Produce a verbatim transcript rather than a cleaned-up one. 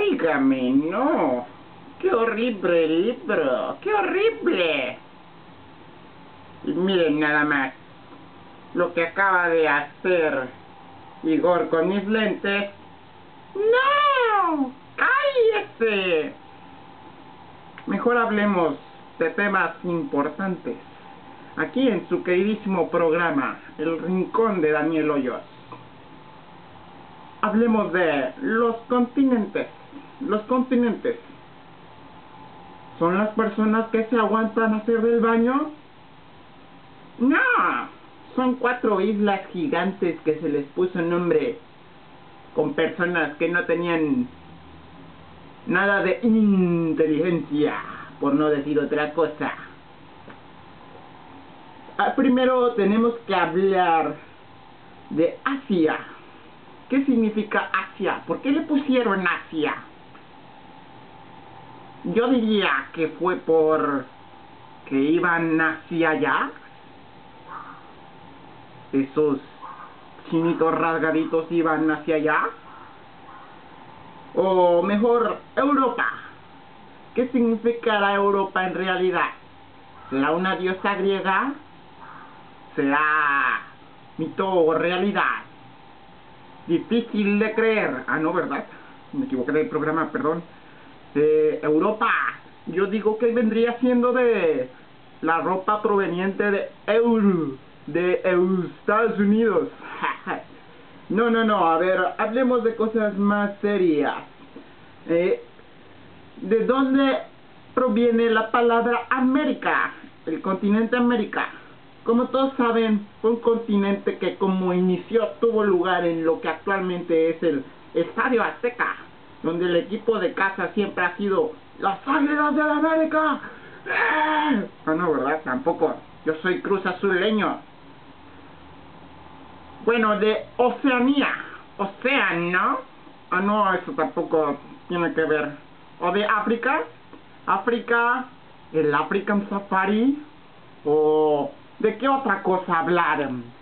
Óigame, no. ¡Qué horrible libro! ¡Qué horrible! Y miren nada más lo que acaba de hacer Igor con mis lentes. ¡No! ¡Cállese! Mejor hablemos de temas importantes aquí en su queridísimo programa El Rincón de Daniel Hoyos. Hablemos de los continentes. Los continentes ¿son las personas que se aguantan a hacer del baño? No, son cuatro islas gigantes que se les puso nombre con personas que no tenían nada de inteligencia, por no decir otra cosa. Ah, primero tenemos que hablar de Asia. ¿Qué significa Asia? ¿Por qué le pusieron Asia? Yo diría que fue por que iban hacia allá. Esos chinitos rasgaditos iban hacia allá. O mejor, Europa. ¿Qué significa la Europa en realidad? ¿Será una diosa griega? ¿Será mito o realidad? Difícil de creer. Ah, no, ¿verdad? Me equivoqué del programa, perdón. Eh, Europa. Yo digo que vendría siendo de la ropa proveniente de Euro, de Estados Unidos. No, no, no, a ver, hablemos de cosas más serias. Eh, ¿De dónde proviene la palabra América? El continente América. Como todos saben, fue un continente que como inició tuvo lugar en lo que actualmente es el Estadio Azteca, donde el equipo de casa siempre ha sido las Águilas de la América. ¡Eh! Ah, no, ¿verdad? Tampoco. Yo soy cruz azuleño. Bueno, de Oceanía. Ocean, ¿no? Ah, no, eso tampoco tiene que ver. ¿O de África? África, el African Safari. ¿O de qué otra cosa hablar?